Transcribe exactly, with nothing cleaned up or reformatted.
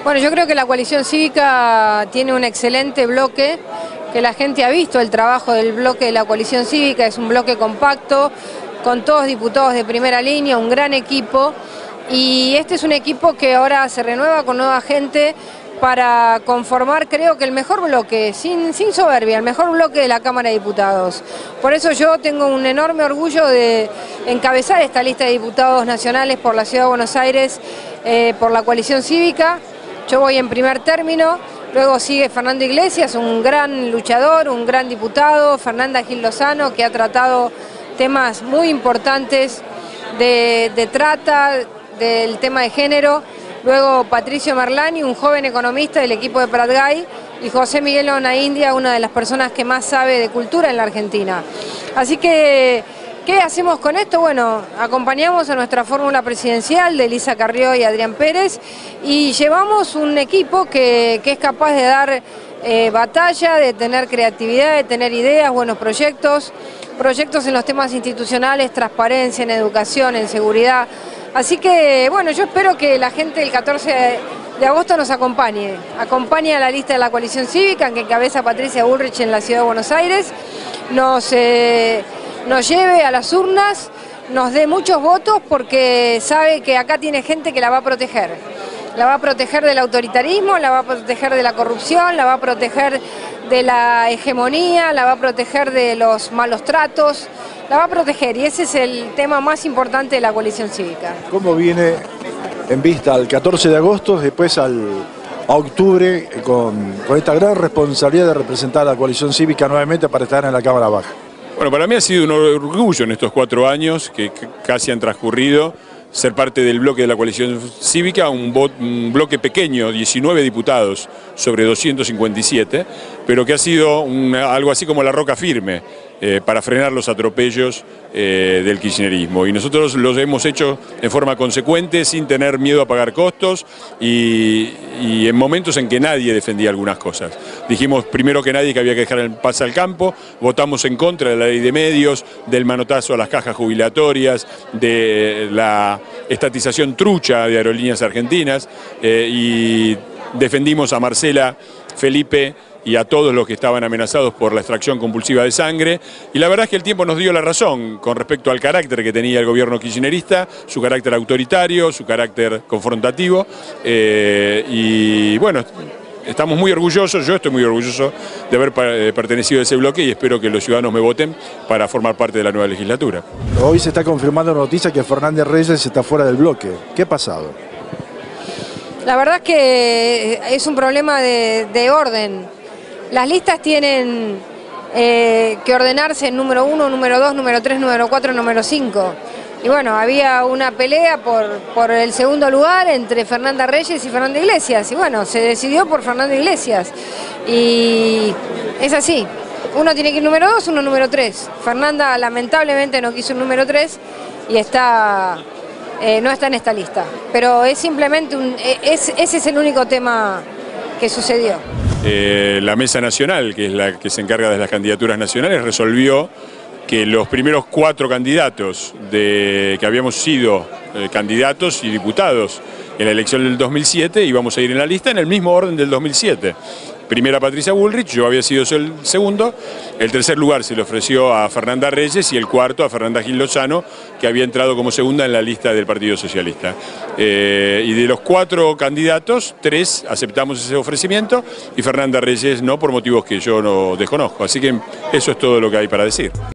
Bueno, yo creo que la coalición cívica tiene un excelente bloque, que la gente ha visto el trabajo del bloque de la coalición cívica, es un bloque compacto, con todos diputados de primera línea, un gran equipo, y este es un equipo que ahora se renueva con nueva gente para conformar, creo que el mejor bloque, sin, sin soberbia, el mejor bloque de la Cámara de Diputados. Por eso yo tengo un enorme orgullo de encabezar esta lista de diputados nacionales por la Ciudad de Buenos Aires, eh, por la coalición cívica. Yo voy en primer término, luego sigue Fernando Iglesias, un gran luchador, un gran diputado, Fernanda Gil Lozano, que ha tratado temas muy importantes de, de trata, del tema de género, luego Patricio Merlani, un joven economista del equipo de Pratgay, y José Miguel Onaindia, una de las personas que más sabe de cultura en la Argentina. Así que, ¿qué hacemos con esto? Bueno, acompañamos a nuestra fórmula presidencial de Elisa Carrió y Adrián Pérez y llevamos un equipo que, que es capaz de dar eh, batalla, de tener creatividad, de tener ideas, buenos proyectos, proyectos en los temas institucionales, transparencia, en educación, en seguridad. Así que, bueno, yo espero que la gente el catorce de agosto nos acompañe, acompañe a la lista de la coalición cívica que encabeza Patricia Bullrich en la Ciudad de Buenos Aires, nos... Eh, nos lleve a las urnas, nos dé muchos votos porque sabe que acá tiene gente que la va a proteger. La va a proteger del autoritarismo, la va a proteger de la corrupción, la va a proteger de la hegemonía, la va a proteger de los malos tratos, la va a proteger y ese es el tema más importante de la coalición cívica. ¿Cómo viene en vista al catorce de agosto, después al, a octubre, con, con esta gran responsabilidad de representar a la coalición cívica nuevamente para estar en la Cámara Baja? Bueno, para mí ha sido un orgullo en estos cuatro años que casi han transcurrido ser parte del bloque de la coalición cívica, un, un bloque pequeño, diecinueve diputados sobre doscientos cincuenta y siete, pero que ha sido un, algo así como la roca firme eh, para frenar los atropellos eh, del kirchnerismo. Y nosotros los hemos hecho en forma consecuente, sin tener miedo a pagar costos y, y en momentos en que nadie defendía algunas cosas. Dijimos primero que nadie que había que dejar en paz al campo, votamos en contra de la ley de medios, del manotazo a las cajas jubilatorias, de la estatización trucha de Aerolíneas Argentinas eh, y defendimos a Marcela, Felipe y a todos los que estaban amenazados por la extracción compulsiva de sangre. Y la verdad es que el tiempo nos dio la razón con respecto al carácter que tenía el gobierno kirchnerista, su carácter autoritario, su carácter confrontativo. Eh, y bueno, estamos muy orgullosos, yo estoy muy orgulloso de haber pertenecido a ese bloque y espero que los ciudadanos me voten para formar parte de la nueva legislatura. Hoy se está confirmando la noticia que Fernández Reyes está fuera del bloque. ¿Qué ha pasado? La verdad es que es un problema de, de orden. Las listas tienen eh, que ordenarse en número uno, número dos, número tres, número cuatro, número cinco. Y bueno, había una pelea por, por el segundo lugar entre Fernanda Reyes y Fernanda Iglesias. Y bueno, se decidió por Fernanda Iglesias. Y es así. Uno tiene que ir número dos, uno número tres. Fernanda lamentablemente no quiso el número tres y está, eh, no está en esta lista. Pero es simplemente un, es, ese es el único tema que sucedió. Eh, la Mesa Nacional, que es la que se encarga de las candidaturas nacionales, resolvió que los primeros cuatro candidatos de, que habíamos sido eh, candidatos y diputados en la elección del dos mil siete íbamos a ir en la lista en el mismo orden del dos mil siete. Primera Patricia Bullrich, yo había sido el segundo, el tercer lugar se le ofreció a Fernanda Reyes y el cuarto a Fernanda Gil Lozano, que había entrado como segunda en la lista del Partido Socialista. Eh, y de los cuatro candidatos, tres aceptamos ese ofrecimiento y Fernanda Reyes no, por motivos que yo no desconozco. Así que eso es todo lo que hay para decir.